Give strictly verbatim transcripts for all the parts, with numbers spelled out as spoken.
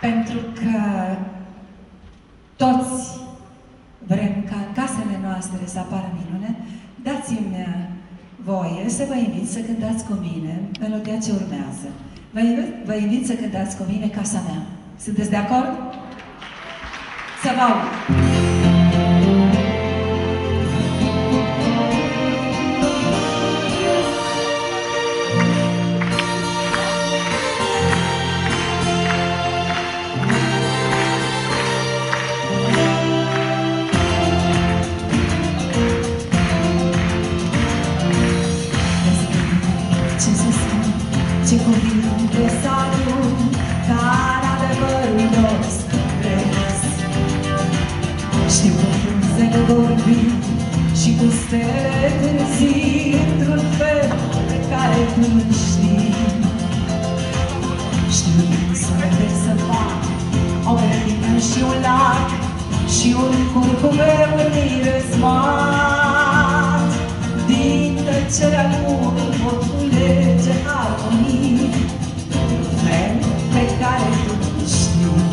Pentru că toți vrem ca în casele noastre să apară minune, dați-mi voie să vă invit să cântați cu mine melodia ce urmează. Vă invit, vă invit să cântați cu mine Casa mea. Sunteți de acord? Să vă aud! Ce cuvinte să arunc, care adevărul lor scris. Știu că frunzele vorbi și cu stele târzii într-un fel pe care tu nu știi. Știu cum să vedeți să fac o grădină și un lac și un curcubeu mirezmat. Din tăcerea lumii pot culege armonii, fel pe care tu nu știi.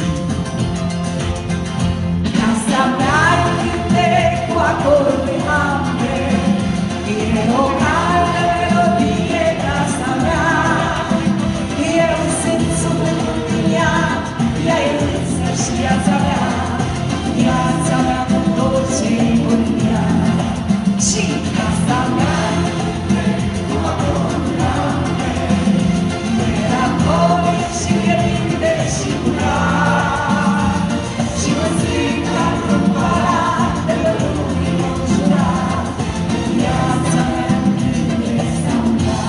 Casa mea e un cântec cu acorde ample, e o caldă melodie, casa mea. Eu sunt sufletul din ea, ea e însăși viața mea, viața mea cu tot ce-i în ea. Și casa mea cu acorde ample, melancolic și fierbinte și curat, și mă stric într-un palat de pe lumii înconjurat. Viața mea între s-a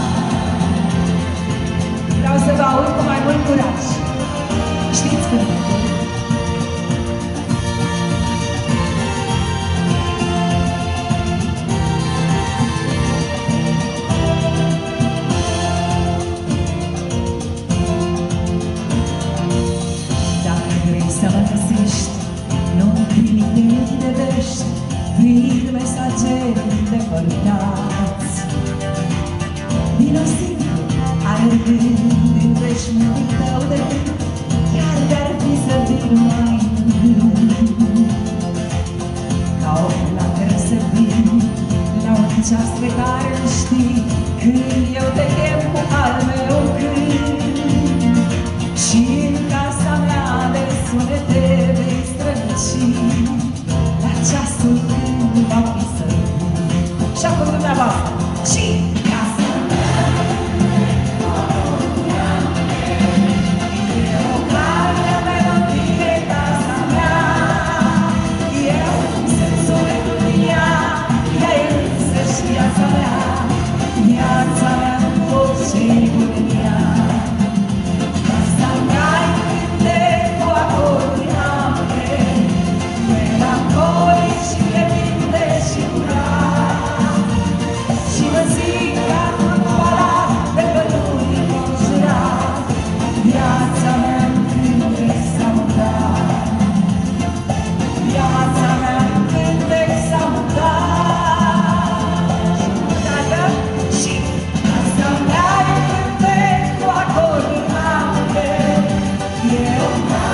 Vreau să vă aud cu mai mult curaj. Știți când? Vin mesageri îndepărtați, vino simplu, alergând din veșmântul tău de gând, chiar de-ar fi să vin mai întâi. Ca o flacără să vin la un ceas pe care îl știi, când eu te chem cu al meu cânt. Și în casa mea de sunete vei străluci, la ceasul când va fi să vin. Și acum dumneavoastră, și casa mea cu acordul ample, e o caldă melodie, casa mea. Eu sunt sufletul din ea, ea e însăși viața mea, viața mea cu tot ce-i bun în ea. Casa mea e un cântec cu acordul ample, melancolic și fierbinte și curat, și mă zic ca într-un palat de păduri înconjurat. Viața mea în cântec s-a mutat, viața mea în cântec s-a mutat. Și casa mea e un cântec cu acorduri ample, e o